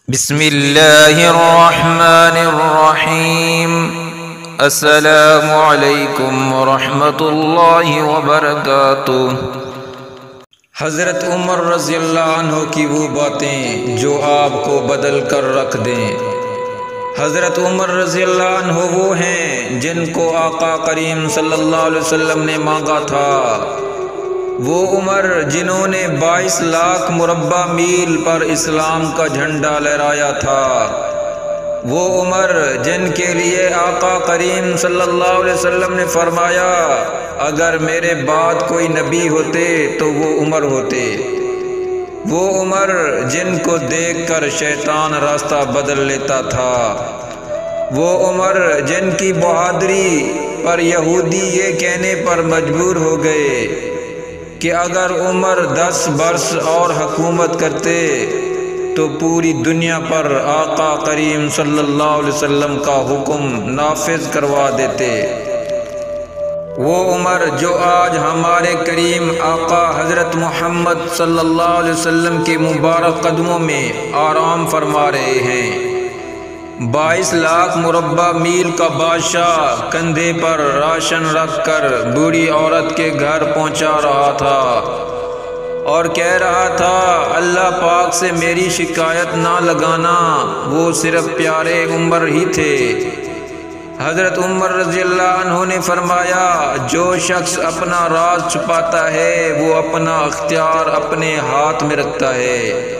بسم اللہ الرحمن الرحیم۔ السلام علیکم ورحمۃ اللہ وبرکاتہ۔ حضرت عمر رضی اللہ عنہ کی وہ باتیں جو آپ کو بدل کر رکھ دیں۔ حضرت عمر رضی اللہ عنہ وہ ہیں جن کو آقا کریم صلی اللہ علیہ وسلم نے مانگا تھا۔ وہ عمر جنہوں نے 22 لاکھ مربع میل پر اسلام کا جھنڈا لہرایا تھا۔ وہ عمر جن کے لیے آقا کریم صلی اللہ علیہ وسلم نے فرمایا اگر میرے بعد کوئی نبی ہوتے تو وہ عمر ہوتے۔ وہ عمر جن کو دیکھ کر شیطان راستہ بدل لیتا تھا۔ وہ عمر جن کی بہادری پر یہودی یہ کہنے پر مجبور ہو گئے کہ اگر عمر 10 برس اور حکومت کرتے تو پوری دنیا پر آقا کریم صلی اللہ علیہ وسلم کا حکم نافذ کروا دیتے۔ وہ عمر جو آج ہمارے کریم آقا حضرت محمد صلی اللہ علیہ وسلم کے مبارک قدموں میں آرام فرما رہے ہیں۔ 22 لاکھ مربع میل کا بادشاہ کندھے پر راشن رکھ کر بوڑھی عورت کے گھر پہنچا رہا تھا اور کہہ رہا تھا اللہ پاک سے میری شکایت نہ لگانا، وہ صرف پیارے عمر ہی تھے۔ حضرت عمر رضی اللہ عنہ نے فرمایا جو شخص اپنا راز چھپاتا ہے وہ اپنا اختیار اپنے ہاتھ میں رکھتا ہے۔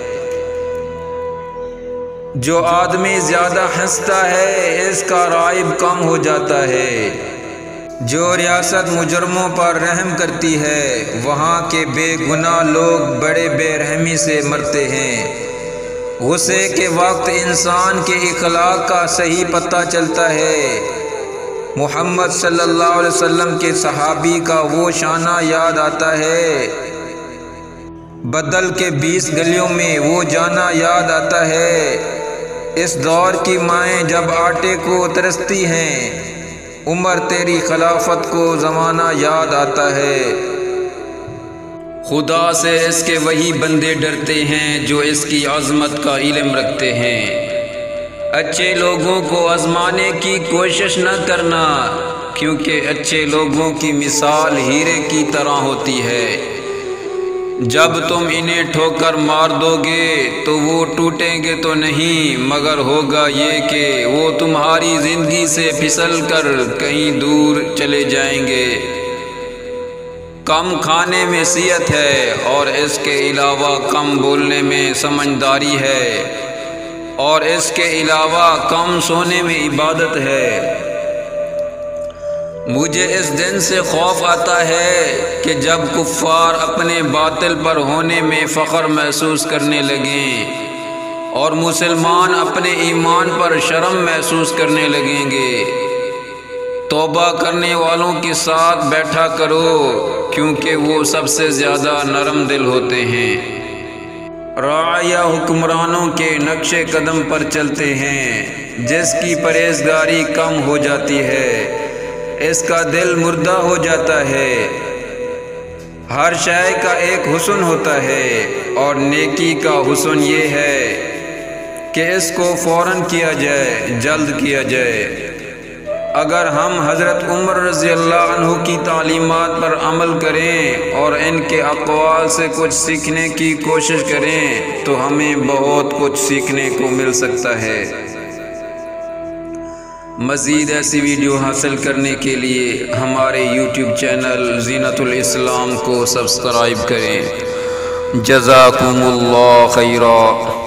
جو آدمی زیادہ ہنستا ہے اس کا رائب کم ہو جاتا ہے۔ جو ریاست مجرموں پر رحم کرتی ہے وہاں کے بے گناہ لوگ بڑے بے رحمی سے مرتے ہیں۔ غصے کے وقت انسان کے اخلاق کا صحیح پتہ چلتا ہے۔ محمد صلی اللہ علیہ وسلم کے صحابی کا وہ شانہ یاد آتا ہے۔ بدل کے 20 گلیوں میں وہ جانا یاد آتا ہے۔ اس دور کی مائیں جب آٹے کو ترستی ہیں، عمر تیری خلافت کو زمانہ یاد آتا ہے۔ خدا سے اس کے وہی بندے ڈرتے ہیں جو اس کی عظمت کا علم رکھتے ہیں۔ اچھے لوگوں کو آزمانے کی کوشش نہ کرنا کیونکہ اچھے لوگوں کی مثال ہیرے کی طرح ہوتی ہے۔ جب تم انہیں ٹھوکر مار دو گے تو وہ ٹوٹیں گے تو نہیں مگر ہوگا یہ کہ وہ تمہاری زندگی سے پھسل کر کہیں دور چلے جائیں گے۔ کم کھانے میں صحت ہے اور اس کے علاوہ کم بولنے میں سمجھداری ہے اور اس کے علاوہ کم سونے میں عبادت ہے۔ مجھے اس دن سے خوف آتا ہے کہ جب کفار اپنے باطل پر ہونے میں فخر محسوس کرنے لگیں اور مسلمان اپنے ایمان پر شرم محسوس کرنے لگیں گے۔ توبہ کرنے والوں کے ساتھ بیٹھا کرو کیونکہ وہ سب سے زیادہ نرم دل ہوتے ہیں۔ رعایا حکمرانوں کے نقش قدم پر چلتے ہیں۔ جس کی پرہیزگاری کم ہو جاتی ہے اس کا دل مردہ ہو جاتا ہے۔ ہر شے کا ایک حسن ہوتا ہے اور نیکی کا حسن یہ ہے کہ اس کو فوراً کیا جائے، جلد کیا جائے۔ اگر ہم حضرت عمر رضی اللہ عنہ کی تعلیمات پر عمل کریں اور ان کے اقوال سے کچھ سیکھنے کی کوشش کریں تو ہمیں بہت کچھ سیکھنے کو مل سکتا ہے۔ مزید ایسی ویڈیو حاصل کرنے کے لیے ہمارے یوٹیوب چینل زینت الاسلام کو سبسکرائب کریں۔ جزاکم اللہ خیرا۔